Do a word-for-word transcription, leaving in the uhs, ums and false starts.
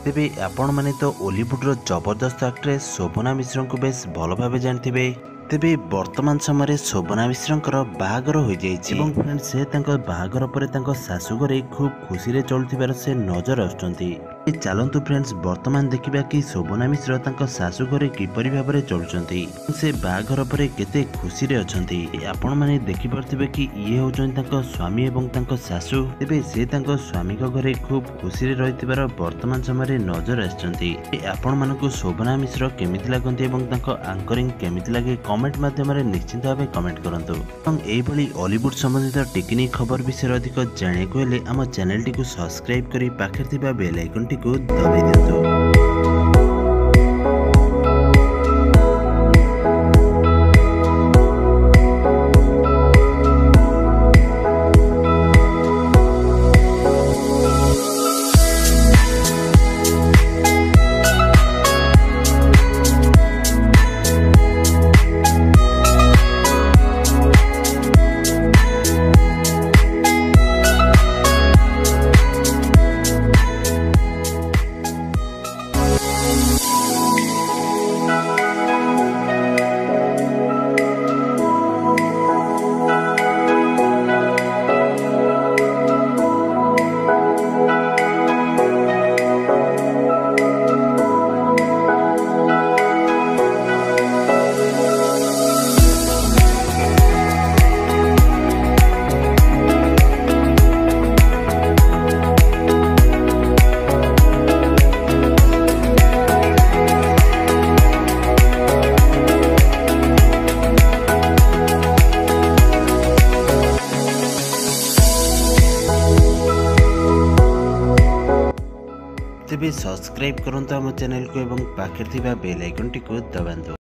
तेबे आपण माने तो बॉलीवुड रो जबरदस्त एक्ट्रेस शोभना मिश्र को बेस भल भाव जानते। तेबे वर्तमान समय शोभना मिश्र बाहागर हो जाइए फ्रेंड से बाहागर पर शाशु घरे खूब खुशी चलुथिबार से नजर आसुचंती। चलतु फ्रेंड्स वर्तमान देखा कि शोभना मिश्र तांको शाशु घरे किपरि भाबरे चलुचंती से बाहागर पर केते खुशी रे अछंती। आपण माने देखि परथिबे कि ये होचंती तांको स्वामी एवं तांको शाशु। तेबे से तांको स्वामी को घरे खूब खुशी रे रहिथिबार वर्तमान समय नजर आसुचंती। आपण मानकु शोभना मिश्र केमिति लागंती एवं तांको एंकरिंग केमिति लागे कमेंट माध्यम निश्चित भाव कमेंट करंतु। एवं एभली बॉलीवुड संबंधित टेक्निक खबर विषय अधिक जानिया को हेले आम चैनल टी को सब्सक्राइब करी पाखे थिबा बेल आइकन टी को दबाइ दियंतु। तेबे सब्सक्राइब करंतु आम चैनल को एवं पाखे थिबा बेल आइकन टी को दबांतु।